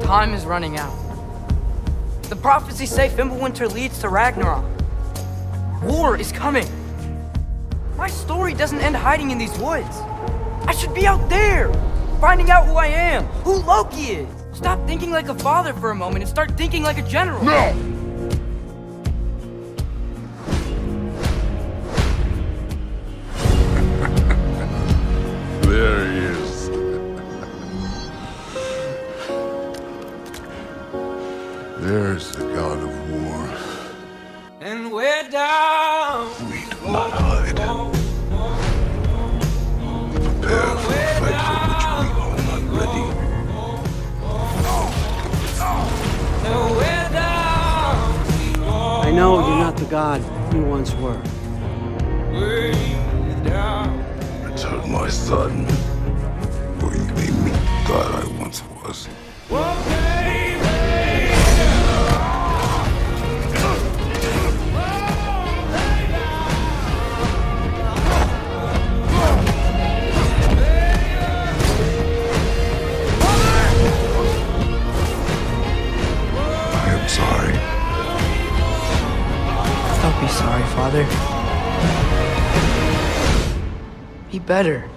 Time is running out. The prophecies say Fimbulwinter leads to Ragnarök. War is coming. My story doesn't end hiding in these woods. I should be out there, finding out who I am, who Loki is. Stop thinking like a father for a moment and start thinking like a general. No! There he is. There's the god of war. And we're down. We do not hide. We prepare for a fight for which we are not ready. And we're down. I know you're not the god you once were. We're down. Return my son, or you may meet the god I once was. Oh, baby. I am sorry. Don't be sorry, Father. Be better.